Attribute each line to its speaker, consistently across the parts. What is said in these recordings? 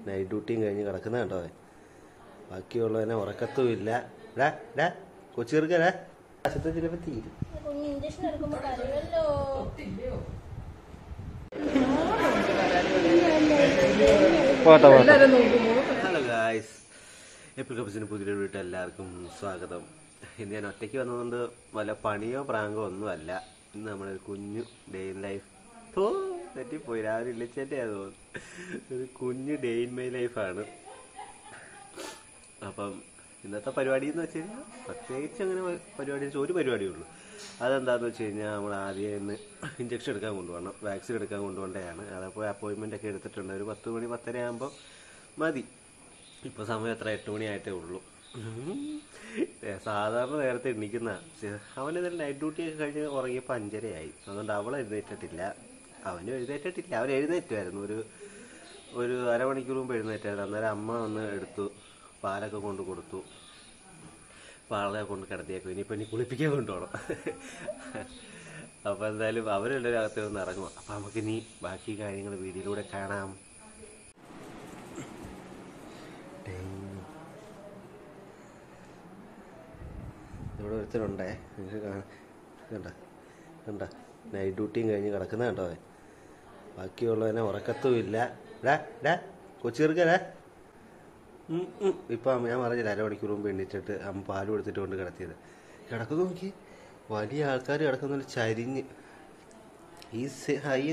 Speaker 1: Night ഡ്യൂട്ടിയും കഴിഞ്ഞ് കിടക്കുന്ന കേട്ടോ. ബാക്കിയുള്ളതിനെ ഉറക്കത്തുമില്ല. ഡാ ഡാ കൊച്ചു ചെറുക്കനാ ആശുപത്രി ചിലപ്പോൾ തീരും. ഹലോ ഗായ്സ്, എപ്പിൾ കപ്സിന് പുതിയൊരു വീട്ടിൽ എല്ലാവർക്കും സ്വാഗതം. ഇന്ന് ഞാൻ ഒറ്റയ്ക്ക് വന്നതുകൊണ്ട് വല്ല പണിയോ പ്രാങ്കോ ഒന്നുമല്ല. ഇന്ന് നമ്മളൊരു കുഞ്ഞു ഡേ ഇൻ ലൈഫ് തെറ്റിപ്പോയി, രാവിലെ ഇളിച്ചേൻ്റെ തോന്നുന്നു. ഒരു കുഞ്ഞു ഡേ ഇൻ മൈ ലൈഫാണ്. അപ്പം ഇന്നത്തെ പരിപാടി എന്ന് വെച്ച് കഴിഞ്ഞാൽ പ്രത്യേകിച്ച് അങ്ങനെ പരിപാടി ഒരു പരിപാടിയേ ഉള്ളൂ. അതെന്താണെന്ന് വെച്ച് കഴിഞ്ഞാൽ നമ്മൾ ആദ്യം ഇന്ന് ഇഞ്ചക്ഷൻ എടുക്കാൻ കൊണ്ടുപോകണം, വാക്സിൻ എടുക്കാൻ കൊണ്ടുപോകേണ്ടതാണ്. അതപ്പോൾ അപ്പോയിൻമെൻ്റ് ഒക്കെ എടുത്തിട്ടുണ്ട്. ഒരു 10 മണി 10:30 ആകുമ്പോൾ മതി. ഇപ്പോൾ സമയം എത്ര 8 മണിയായിട്ടേ ഉള്ളൂ. സാധാരണ നേരത്തെ എണ്ണിക്കുന്ന അവനിതിൽ നൈറ്റ് ഡ്യൂട്ടിയൊക്കെ കഴിഞ്ഞ് ഉറങ്ങിയപ്പോൾ 5:30 അതുകൊണ്ട് അവൾ എഴുന്നേറ്റിട്ടില്ല, അവനും എഴുന്നേറ്റിട്ടില്ല. അവൻ എഴുന്നേറ്റുമായിരുന്നു, ഒരു അരമണിക്കൂർ മുമ്പ് എഴുന്നേറ്റായിരുന്നു. അന്നേരം അമ്മ വന്ന് എടുത്തു, പാലൊക്കെ കൊണ്ട് കൊടുത്തു, പാളെ കൊണ്ട് കിടത്തിയേക്കും. ഇനിയിപ്പോൾ ഇനി കുളിപ്പിക്കാൻ കൊണ്ടുപോകണം. അപ്പോൾ എന്തായാലും അവരെല്ലാവരും അകത്ത് നിന്ന് ഇറങ്ങും. അപ്പോൾ നമുക്കിനി ബാക്കി കാര്യങ്ങൾ വീഡിയോയിലൂടെ കാണാം. ഇവിടെ ഒരുത്തരുണ്ടേ, കണ്ട നൈറ്റ് ഡ്യൂട്ടിയും കഴിഞ്ഞ് കിടക്കുന്ന കേട്ടോ. ബാക്കിയുള്ളതിനെ ഉറക്കത്തുമില്ല. ഡാ ഡാ കൊച്ചു ചെറുക്കനാ. ഇപ്പം ഞാൻ പറഞ്ഞില്ല, അരമണിക്കൂർ മുമ്പ് എണ്ണിച്ചിട്ട് അമ്മ പാല് കൊടുത്തിട്ട് കൊണ്ട് കിടത്തിയത്. കിടക്കുന്നു നോക്കി, വലിയ ആൾക്കാർ കിടക്കുന്ന ചരിഞ്ഞ്. ഈ ഹയ്യ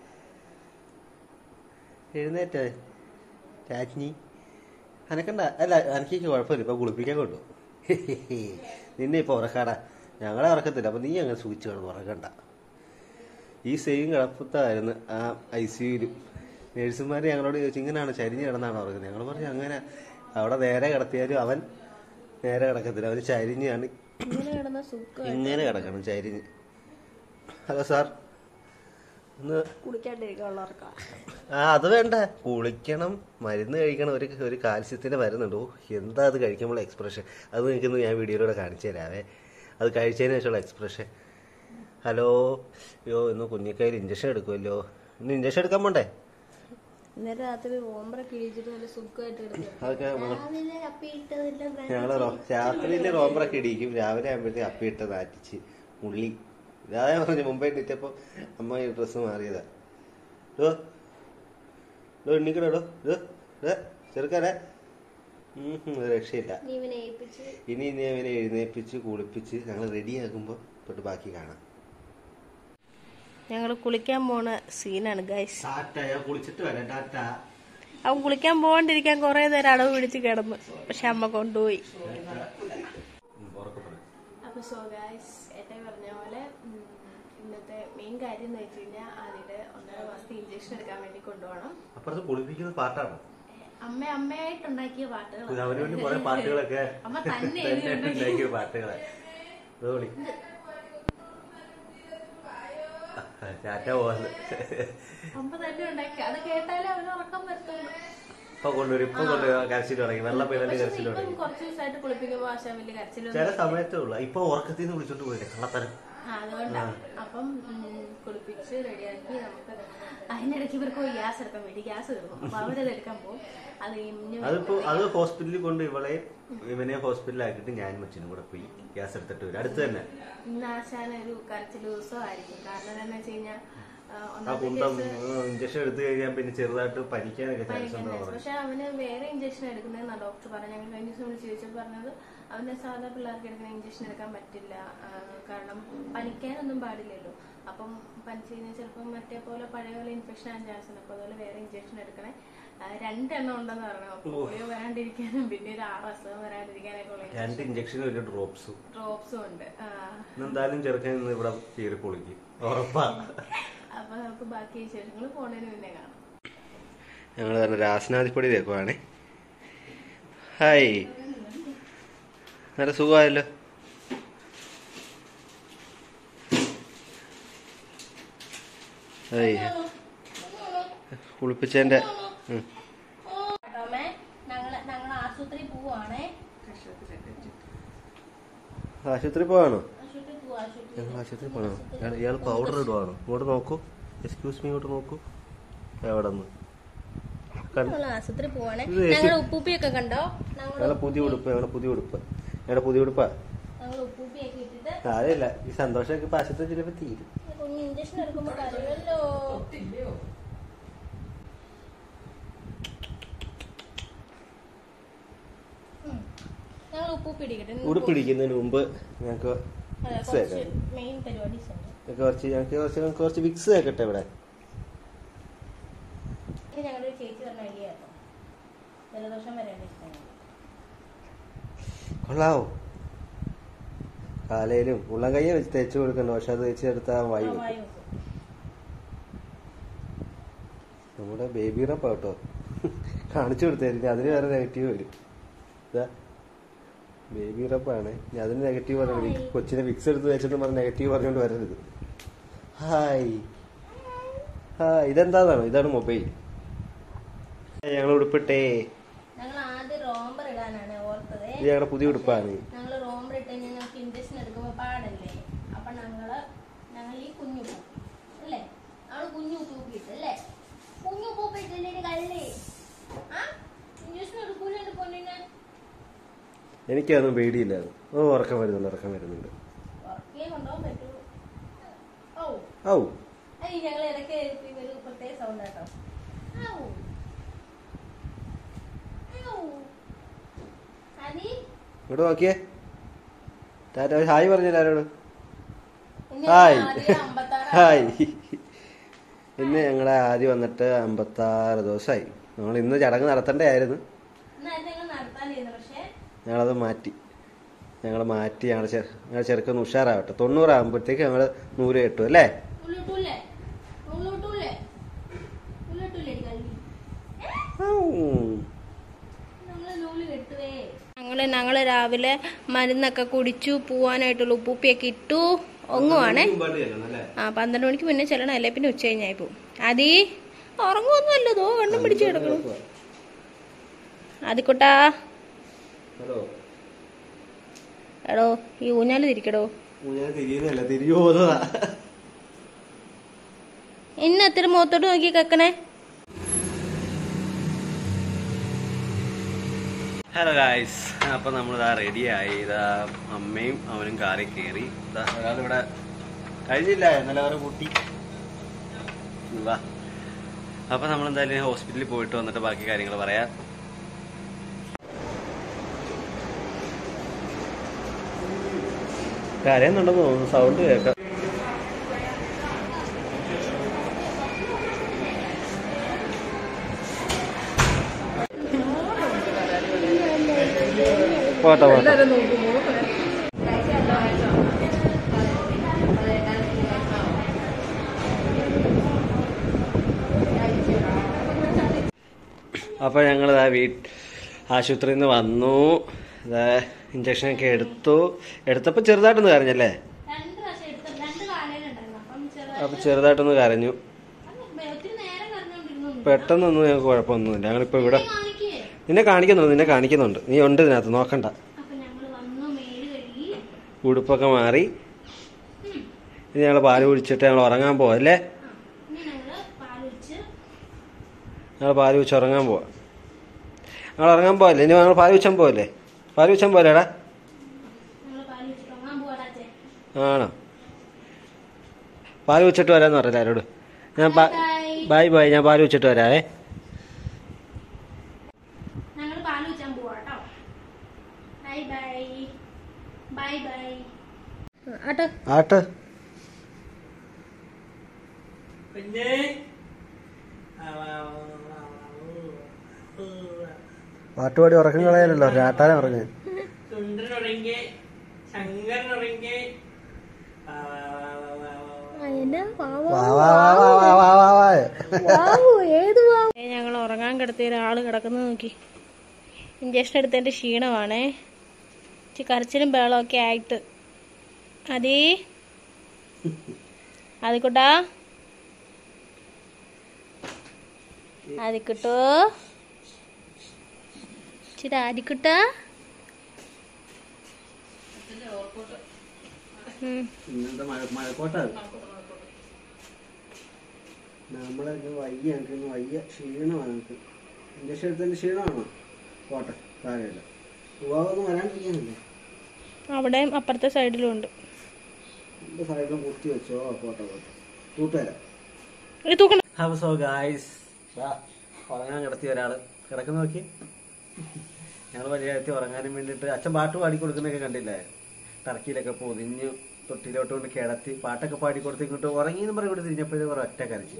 Speaker 1: എഴുന്നേറ്റേ രാജ്ഞി അനക്കണ്ട. അല്ല എനിക്ക് കുഴപ്പമില്ല, ഇപ്പം കുളിപ്പിക്കാൻ കൊണ്ടു. നിന്നെ ഇപ്പോൾ ഉറക്കാടാ, ഞങ്ങളെ ഉറക്കത്തില്ല. അപ്പം നീ അങ്ങനെ സൂചിച്ച് കിടന്ന് ഉറക്കണ്ട. ഈ സെയിം കിടപ്പത്തായിരുന്നു ആ ICUവിലും. നേഴ്സുമാർ ഞങ്ങളോട് ചോദിച്ചു, ഇങ്ങനെയാണ് ചരിഞ്ഞ് കിടന്നാണ് ഉറങ്ങുന്നത്. ഞങ്ങൾ പറഞ്ഞു അങ്ങനെ അവിടെ നേരെ കിടത്തിയാലും അവൻ നേരെ കിടക്കത്തില്ല, അവന് ചരിഞ്ഞാണ് ഇങ്ങനെ കിടക്കണം, ചരിഞ്ഞ്. ഹലോ സാർ, ഒന്ന് അത് വേണ്ട, കുളിക്കണം, മരുന്ന് കഴിക്കണം. ഒരു കാൽസ്യത്തിന് മരുന്നുണ്ടോ, എന്താ അത് കഴിക്കുമ്പോൾ എക്സ്പ്രഷൻ, അത് നിൽക്കുന്നത് ഞാൻ വീഡിയോയിലൂടെ കാണിച്ചു തരാവേ. അത് കഴിച്ചതിന് ശേഷമുള്ള എക്സ്പ്രഷൻ. ഹലോ, അയ്യോ ഇന്ന് കുഞ്ഞിക്കയിൽ ഇഞ്ചക്ഷൻ എടുക്കുമല്ലോ. ഇന്ന് ഇഞ്ചക്ഷൻ എടുക്കാൻ പോണ്ടേ? അതൊക്കെ ഞങ്ങള് രാത്രിയില് റോംബറൊക്കെ ഇടിക്കും, രാവിലെ ആകുമ്പോഴത്തേക്ക് അപ്പിയിട്ട് നാറ്റിച്ച് മുള്ളി. ഇതാ പറഞ്ഞു മുമ്പേ എണീറ്റപ്പോ അമ്മ ഈ ഡ്രസ്സ് മാറിയതാ. എണ്ണിക്കടോ ചെറുക്കാരെ, രക്ഷയില്ല. ഇനി അവനെ എഴുന്നേപ്പിച്ച് കുളിപ്പിച്ച് ഞങ്ങൾ റെഡിയാകുമ്പോ തൊട്ട് ബാക്കി കാണാം.
Speaker 2: ഞങ്ങൾ കുളിക്കാൻ പോണ സീനാണ് ഗൈസ്.
Speaker 1: അവൻ
Speaker 2: കുളിക്കാൻ പോകാണ്ടിരിക്കാൻ കുറെ നേരം അടവ് പിടിച്ച് കിടന്നു, പക്ഷെ അമ്മ കൊണ്ടുപോയി. അപ്പൊ സോ ഗൈസ്, ഏട്ടായി പറഞ്ഞ പോലെ ഇന്നത്തെ മെയിൻ കാര്യം എന്ന് വെച്ച് കഴിഞ്ഞാൽ അതിന്റെ 1.5 മാസത്തെ ഇഞ്ചക്ഷൻ എടുക്കാൻ വേണ്ടി കൊണ്ടുപോകണം.
Speaker 1: കുളിപ്പിക്കുന്ന പാട്ടാണ്
Speaker 2: അമ്മയായിട്ടുണ്ടാക്കിയ പാട്ടുകൾ, അമ്മ തന്നെ
Speaker 1: ഉണ്ടാക്കിയ പാട്ടുകളെ
Speaker 2: അമ്മ തന്നെ ഉണ്ടാക്കി. അത് കേട്ടാലേ അവന് ഉറക്കം വരുത്തുള്ളൂ.
Speaker 1: കരച്ചിൽ തുടങ്ങി, വെള്ളം കരച്ചിൽ തുടങ്ങി.
Speaker 2: കുറച്ച് ദിവസമായിട്ട് കുളിപ്പിക്കുമ്പോ വലിയ കരച്ചിൽ
Speaker 1: ചില സമയത്തേ ഉള്ളു. ഇപ്പൊ ഉറക്കത്തിൽ നിന്ന് വിളിച്ചോണ്ട് പോയില്ലേ കള്ളത്തരം.
Speaker 2: അതുകൊണ്ടാണ്. അപ്പം കുളിപ്പിച്ച് റെഡിയാക്കി നമുക്ക് അതിനിടയ്ക്ക് ഇവർക്ക് ഗ്യാസ് എടുക്കാൻ വേണ്ടി ഗ്യാസ് തീർന്നു. അപ്പൊ അവരത് എടുക്കാൻ പോകും.
Speaker 1: അത് ഹോസ്പിറ്റലിൽ കൊണ്ട് ഇവനെ ഹോസ്പിറ്റലിലാക്കിയിട്ട് ഞാനും അച്ഛനും കൂടെ പോയി ഗ്യാസ് എടുത്തിട്ട് വരും. അടുത്ത് തന്നെ.
Speaker 2: ഇന്ന് ആശാന ഒരു കരച്ചിൽ ദിവസമായിരിക്കും. കാരണം എന്താണെന്ന് വെച്ച് കഴിഞ്ഞാൽ
Speaker 1: ഇഞ്ചക്ഷൻ എടുത്തു കഴിഞ്ഞാൽ പിന്നെ ചെറുതായിട്ട് പനിക്കാനൊക്കെ ചാൻസ് ഉണ്ടാവും.
Speaker 2: പക്ഷെ അവന് വേറെ ഇഞ്ചക്ഷൻ എടുക്കുന്നതെന്നാണ് ഡോക്ടർ പറഞ്ഞു. ഞങ്ങൾ കഴിഞ്ഞ ദിവസം വിളിച്ച് ചോദിച്ചപ്പോൾ പറഞ്ഞത് അവന് സാധാ പിള്ളേർക്ക് എടുക്കുന്ന ഇഞ്ചക്ഷൻ എടുക്കാൻ പറ്റില്ല, കാരണം പനിക്കാനൊന്നും പാടില്ലല്ലോ. അപ്പം പനിച്ചു കഴിഞ്ഞാൽ ചിലപ്പോൾ മറ്റേ പോലെ പഴയ പോലെ ഇൻഫെക്ഷൻ ആകാൻ ചാൻസ് ഉണ്ട്. അപ്പൊ അതുപോലെ വേറെ ഇഞ്ചക്ഷൻ എടുക്കണേ. 2 എണ്ണം ഉണ്ടെന്ന് പറഞ്ഞു. പോളിയോ വരാണ്ടിരിക്കാനും പിന്നെ ഒരു 6 അസുഖം വരാണ്ടിരിക്കാനൊക്കെ ഉള്ള
Speaker 1: 2 ഇഞ്ചക്ഷനും 1 ഡ്രോപ്സും ഉണ്ട്.
Speaker 2: എന്തായാലും
Speaker 1: ചെറുക്കൻ ഇവിടെ കീറി പൊളിക്കും ഉറപ്പാ.
Speaker 2: അപ്പൊ നമുക്ക് ബാക്കി വിശേഷങ്ങൾ ഫോണിന് മുന്നേ കാണാം.
Speaker 1: ഞങ്ങൾ തന്നെ രാസനാദിപ്പൊടി തേക്കുവാണേ. ഹായ്, നല്ല സുഖമായല്ലോ. കുളിപ്പിച്ചതിന്റെ ആശുപത്രി പോവാണോ? ആശുപത്രി പോകണോ? ഇയാൾ പൗഡർ ഇടുവാണോ? ഇങ്ങോട്ട് നോക്കൂ, എക്സ്ക്യൂസ് മീ, ഇങ്ങോട്ട് നോക്കൂ. എവിടെ നിന്ന്
Speaker 2: ആശുപത്രി പോവാണേ. ഞങ്ങളുടെ ഉപ്പൂപ്പിയൊക്കെ കണ്ടോ?
Speaker 1: പുതിയ ഉടുപ്പ് ഞങ്ങളുടെ പുതിയ ഉടുപ്പാ.
Speaker 2: ഉപ്പൂപ്പിയൊക്കെ ഇട്ടിട്ട്
Speaker 1: അറിയില്ല, ഈ സന്തോഷമൊക്കെ ഇപ്പൊ ആശുപത്രി ചിലപ്പോ തീരും.
Speaker 2: കുഞ്ഞ് ഇഞ്ചക്ഷൻ എടുക്കുമ്പോ അറിയുമല്ലോ. ഞങ്ങൾ ഉപ്പൂപ്പി ഇടിക്കട്ടെ.
Speaker 1: ഉടുപ്പിടിക്കുന്നതിന് മുമ്പ് ഞങ്ങക്ക്
Speaker 2: മെയിൻ പരിപാടി
Speaker 1: കുറച്ച് വിക്സ് ആക്കട്ടെ ഇവിടെ.
Speaker 2: ഞങ്ങളുടെ ചേച്ചി പറഞ്ഞ ഐഡിയ ആട്ടോ, ജലദോഷം വരേണ്ട ഇഷ്ടമാണ്.
Speaker 1: കൊള്ളാവോ? കാലയിലും ഉള്ളം കയ്യെ വെച്ച് തേച്ച് കൊടുക്കണ്ട, പക്ഷെ അത് തേച്ചെടുത്താൽ വായു. നമ്മുടെ ബേബി റബ്ബ് കേട്ടോ, കാണിച്ചു കൊടുത്തായിരിക്കും. അതിന് വേറെ നെഗറ്റീവ് വരും. ബേബി റബ്ബാണ്, അതിന് നെഗറ്റീവ് പറഞ്ഞു. കൊച്ചിനെ വിക്സ് എടുത്ത് വെച്ചിട്ട് പറഞ്ഞ നെഗറ്റീവ് പറഞ്ഞുകൊണ്ട് വരരുത്. ഹായ് ഇതെന്താണോ? ഇതാണ് മൊബൈൽ. ഞങ്ങൾ ഉടുപ്പിട്ടേ.
Speaker 2: ഞങ്ങൾ ആദ്യം റോംബർ ഇടാനാണ് ഓർത്തത്.
Speaker 1: ഇത് ഞങ്ങളുടെ പുതിയ ഉടുപ്പാണ്.
Speaker 2: ഞങ്ങൾ റോംബർ ഇട്ട് ഞങ്ങൾക്ക് ഇഞ്ചക്ഷൻ എടുക്കുമ്പോ പാടല്ലേ. അപ്പൊ ഞങ്ങൾ ഈ കുഞ്ഞുപ്പൂ അല്ലേ, കുഞ്ഞുപ്പൂപ്പിട്ട് അല്ലേ, കുഞ്ഞുപ്പൂപ്പിട്ടില്ലേ കല്ലേ. ഇഞ്ചക്ഷൻ എടുക്കൂലേ പൊന്നിനെ?
Speaker 1: എനിക്കതൊന്നും പേടിയില്ലായിരുന്നു. ഉറക്കം വരുന്നുണ്ട്.
Speaker 2: കൊണ്ടുപോകാൻ പറ്റുള്ളൂ. ഞങ്ങൾ ഇടയ്ക്ക് ഒരു പ്രത്യേക സൗണ്ട് കേട്ടോ.
Speaker 1: ഇങ്ങോട്ട് നോക്കിയേ. ഹായ് പറഞ്ഞില്ല ആരോട്? ഹായ്. ഇന്ന് ഞങ്ങളെ ആദ്യം വന്നിട്ട് 56 ദിവസമായി. നമ്മൾ ഇന്ന് ചടങ്ങ് നടത്തേണ്ടതായിരുന്നു. ഞങ്ങളത് മാറ്റി. ഞങ്ങളുടെ ചെറുക്കൊന്ന് ഉഷാറാവട്ടെ. 90 ആകുമ്പോഴത്തേക്ക് ഞങ്ങൾ 100 കിട്ടും അല്ലേ? ഞങ്ങള് രാവിലെ മരുന്നൊക്കെ കുടിച്ചു, പോവാനായിട്ടുള്ള ഉപ്പൂപ്പിയൊക്കെ ഇട്ടു. ഒങ്ങുവാണേ. 12 മണിക്ക് മുന്നേ ചെല്ലണം, അല്ലേ പിന്നെ ഉച്ച കഴിഞ്ഞായി പോവും. അതീ ഉറങ്ങുമൊന്നുമല്ലോ, തോ കണ്ണും പിടിച്ചു കിടക്കണം. ആദിക്കുട്ടാ എടോ, ഈ ഊഞ്ഞാല് തിരിക്കടോ. എന്നെ അത്തിരി മുഖത്തോട്ട് നോക്കി കക്കണേ. ഹലോ ഗായ്സ്, അപ്പൊ നമ്മളിതാ റെഡിയായി. ഇതാ അമ്മയും അവനും കാറിൽ കയറി. ഒരാളിവിടെ കഴിഞ്ഞില്ല, എന്നാലും അവരെ കൂട്ടി. അപ്പൊ നമ്മളെന്തായാലും ഹോസ്പിറ്റലിൽ പോയിട്ട് വന്നിട്ട് ബാക്കി കാര്യങ്ങൾ പറയാം. കരയുന്നുണ്ടെന്ന് തോന്നുന്നു, സൗണ്ട് കേൾക്കാം. പോട്ടെ. അപ്പൊ ഞങ്ങൾ ആശുപത്രിയിൽ നിന്ന് വന്നു. ഇഞ്ചക്ഷനൊക്കെ എടുത്തപ്പോ ചെറുതായിട്ടൊന്ന് കരഞ്ഞല്ലേ? അപ്പൊ ചെറുതായിട്ടൊന്ന് കരഞ്ഞു. പെട്ടെന്നൊന്നും ഞങ്ങൾക്ക് കുഴപ്പമൊന്നുമില്ല. ഞങ്ങളിപ്പോ ഇവിടെ നിന്നെ കാണിക്കുന്നുണ്ട്. നീ ഉണ്ട് ഇതിനകത്ത്, നോക്കണ്ട. ഉടുപ്പൊക്കെ മാറി. ഇനി ഞങ്ങൾ പാല് കുടിച്ചിട്ട് ഞങ്ങൾ ഉറങ്ങാൻ പോവാ അല്ലേ? ഞങ്ങൾ പാല് കുടിച്ച് ഉറങ്ങാൻ പോവാ. ഞങ്ങൾ ഉറങ്ങാൻ പോവല്ലേ? ഇനി ഞങ്ങൾ പാല് കുടിച്ചാൻ പോവല്ലേടാ? ആണോ? പാല് കുടിച്ചിട്ട് വരാന്ന് പറഞ്ഞില്ല ആരോട്? ഞാൻ ബൈ ഞാൻ പാല് കുടിച്ചിട്ട് വരാവേ. ആട്ട് പാട്ടുപാടി ഉറക്കം കളയാനല്ലോ, രാട്ടാനെ ഉറങ്ങി.
Speaker 2: ഞങ്ങൾ ഉറങ്ങാൻ കിടത്തിയ ഒരാള് കിടക്കുന്നത് നോക്കി. ഇഞ്ചക്ഷൻ എടുത്തതിന്റെ ക്ഷീണമാണേ. കരച്ചിലും ബേളമൊക്കെ ആയിട്ട്. ആദിക്കുട്ടാ ആദിക്കുട്ടോ ആദിക്കുട്ടാ
Speaker 1: മഴക്കോട്ടാ. നമ്മളൊക്കെ വയ്യ ക്ഷീണമാണ്. ഇഞ്ചക്ഷൻ എടുത്തതിന്റെ ക്ഷീണമാണോ? പോട്ടെ, കാര്യമില്ല. പോവാതൊന്നും വരാണ്ടിരിക്കാനില്ലേ?
Speaker 2: അവിടെയും അപ്പുറത്തെ സൈഡിലും ഉണ്ട്.
Speaker 1: എന്റെ സൈഡിലും കുത്തി വെച്ചോ. പോട്ടെ പോട്ടെ, തൂപ്പേരാ.
Speaker 2: അപ്പൊ
Speaker 1: സോ ഗായ്സ്, ഉറങ്ങാൻ കിടത്തിയ ഒരാള് കിടക്കുന്ന നോക്കി. ഞങ്ങൾ വലിയ കിടത്തി ഉറങ്ങാനും വേണ്ടിയിട്ട് അച്ഛൻ പാട്ട് പാടി കൊടുക്കുന്നൊക്കെ കണ്ടില്ലേ? ടർക്കിയിലൊക്കെ പൊതിഞ്ഞ് തൊട്ടിലോട്ട് കൊണ്ട് കിടത്തി പാട്ടൊക്കെ പാടി കൊടുത്ത് ഇങ്ങോട്ട് ഉറങ്ങിയെന്ന് പറയും. ഇവിടെ തിരിഞ്ഞപ്പോഴേ ഒറ്റ കരച്ചു.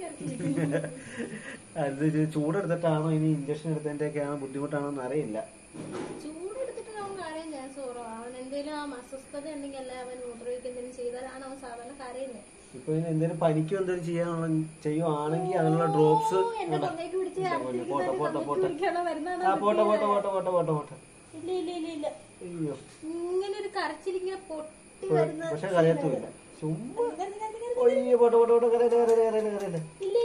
Speaker 1: അത് ചൂടെടുത്തിട്ടാണോ ഇനി ഇഞ്ചക്ഷൻ എടുത്തതിന്റെ ഒക്കെ ആണോ ബുദ്ധിമുട്ടാണോ എന്ന് അറിയില്ല.
Speaker 2: ചൂടെടുത്തിട്ട് അവൻ കരയും ചാൻസ് കുറവാണ്. അവൻ എന്തെങ്കിലും അസ്വസ്ഥത ഉണ്ടെങ്കിൽ അല്ലെ അവൻ മൂത്രമൊഴിക്ക് എന്തെങ്കിലും ചെയ്താലാണ് അവൻ സാധാരണ കരയുന്നത്.
Speaker 1: ഇപ്പൊ എന്തെങ്കിലും പനിക്കും എന്തെങ്കിലും ചെയ്യുവാണെങ്കിൽ അതിനുള്ള ഡ്രോപ്സ്.
Speaker 2: ഇങ്ങനെ ഒരു കരച്ചിലിങ്ങനെ പൊട്ടി
Speaker 1: പക്ഷെ കരയത്തുമില്ല. പോട്ടെ പോട്ടെ പോട്ടെ, കരയില്ല.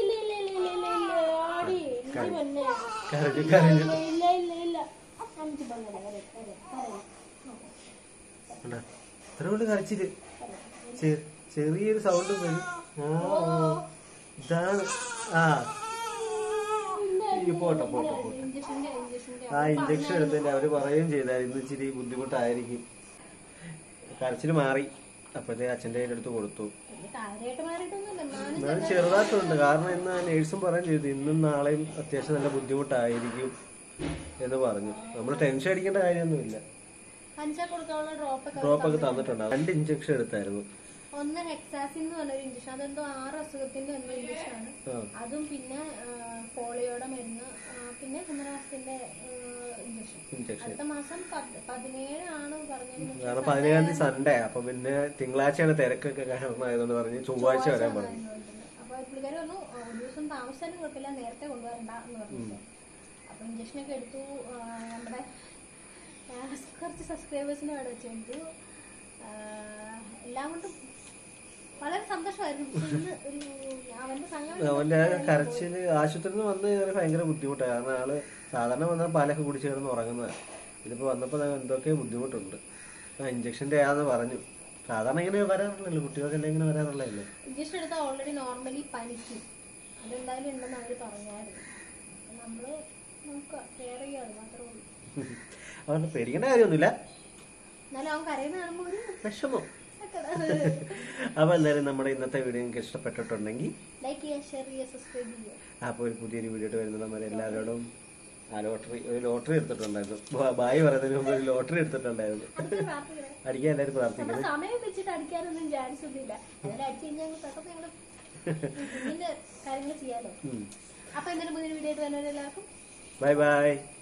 Speaker 1: ഇത്ര കൊണ്ട് കരച്ചില് ചെറിയൊരു സൗണ്ട് വരും. ഇതാണ്. പോട്ടെ പോട്ടെ പോട്ടെ. ഇഞ്ചക്ഷൻ എടുത്തതിന്റെ അവര് പറയുകയും ചെയ്തായിരുന്നു ഇച്ചിരി ബുദ്ധിമുട്ടായിരിക്കും. കരച്ചില് മാറി. അപ്പോഴത്തെ അച്ഛൻ്റെ അടുത്ത് കൊടുത്തു. എന്നാലും ചെറുതായിട്ടുണ്ട്. കാരണം ഇന്ന് നേഴ്സും പറയുകയും ചെയ്തു ഇന്നും നാളെയും അത്യാവശ്യം നല്ല ബുദ്ധിമുട്ടായിരിക്കും എന്ന് പറഞ്ഞു. നമ്മൾ ടെൻഷൻ അടിക്കേണ്ട കാര്യമൊന്നുമില്ല. ഡ്രോപ്പൊക്കെ തന്നിട്ടുണ്ട്. 2 ഇഞ്ചക്ഷൻ എടുത്തായിരുന്നു.
Speaker 2: ഒന്ന് ഹെക്സാസിൻ എന്ന് പറഞ്ഞൊരു ഇഞ്ചക്ഷൻ, അതെന്തോ 6 അസുഖത്തിന്റെ എന്തോ ഇഞ്ചക്ഷനാണ്. അതും പിന്നെ പോളിയോയുടെ മരുന്ന്, പിന്നെ കുമരവാസത്തിന്റെ ഇഞ്ചക്ഷൻ. അടുത്ത മാസം 17 ആണ് പറഞ്ഞിരുന്നത്.
Speaker 1: 17 സൺഡേ. അപ്പൊ പിന്നെ തിങ്കളാഴ്ചയാണ് തിരക്കൊക്കെ കാരണമായതെന്ന് പറഞ്ഞ് ചൊവ്വാഴ്ച വരാൻ പറഞ്ഞു.
Speaker 2: അപ്പൊ പുള്ളിക്കാരി പറഞ്ഞു ഒരു ദിവസം താമസിച്ചാലും കുഴപ്പമില്ല, നേരത്തെ കൊണ്ടുവരണ്ട എന്ന് പറഞ്ഞിട്ട്. അപ്പൊ ഇഞ്ചക്ഷനൊക്കെ എടുത്തു. നമ്മുടെ കുറച്ച് സബ്സ്ക്രൈബേഴ്സിനെ അവിടെ വെച്ചു. എല്ലാം കൊണ്ടും വളരെ സന്തോഷമായിരുന്നു.
Speaker 1: അവന്റെ കരച്ചില് ആശുപത്രിയിൽ നിന്ന് വന്ന് കയറി ഭയങ്കര ബുദ്ധിമുട്ടാണ്. കാരണം ആള് സാധാരണ വന്നാൽ പാലൊക്കെ കുടിച്ച് കിടന്ന് ഉറങ്ങുന്നതാണ്. ഇതിപ്പോ വന്നപ്പോ എന്തൊക്കെ ബുദ്ധിമുട്ടുണ്ട്. ഇഞ്ചക്ഷന്റെ ആന്ന് പറഞ്ഞു. സാധാരണ ഇങ്ങനെ വരാറുള്ളല്ലോ, കുട്ടികൾക്കെല്ലാം ഇങ്ങനെ വരാറുള്ളതല്ലേ.
Speaker 2: ഇഞ്ചക്ഷൻ എടുത്താൽ ഓൾറെഡി നോർമലി പനിക്കും, അതെന്തായാലും ഉണ്ടെന്ന് അവര് പറഞ്ഞായിരുന്നു. നമ്മള് നോക്കുക, കെയർ ചെയ്യുക, അത് മാത്രമേ ഉള്ളൂ.
Speaker 1: അവന് പേടിക്കേണ്ട കാര്യമൊന്നുമില്ല.
Speaker 2: എന്നാലും അവൻ കരയുന്ന കാണുമ്പോ ഒരു
Speaker 1: വിഷമം. അപ്പൊ എല്ലാവരും നമ്മുടെ ഇന്നത്തെ വീഡിയോ നിങ്ങൾക്ക് ഇഷ്ടപ്പെട്ടിട്ടുണ്ടെങ്കിൽ
Speaker 2: ലൈക്ക് ചെയ്യുക, ഷെയർ ചെയ്യുക, സബ്സ്ക്രൈബ് ചെയ്യുക.
Speaker 1: അപ്പോൾ ഒരു പുതിയൊരു വീഡിയോ വരുന്നത് നമ്മൾ എല്ലാവരോടും ഒരു ലോട്ടറി എടുത്തിട്ടുണ്ടായിരുന്നു. ബായ് പറയുന്നതിന് മുമ്പ് ഒരു ലോട്ടറി എടുത്തിട്ടുണ്ടായിരുന്നു. അടിക്കാൻ എല്ലാവരും പ്രാർത്ഥിക്കുന്നു.
Speaker 2: സമയം വെച്ചിട്ട് അടിക്കാനൊന്നും ചാൻസ് ഒന്നുമില്ല. അതെല്ലാം അടിച്ചു കഴിഞ്ഞാൽ പെട്ടെന്ന് ഞങ്ങള് ഇതിന്റെ കാര്യങ്ങൾ ചെയ്യാലോ. അപ്പൊ എന്തായാലും പുതിയൊരു വീഡിയോ ആയിട്ട് വരുന്നവരെല്ലാവർക്കും
Speaker 1: ബൈ ബൈ.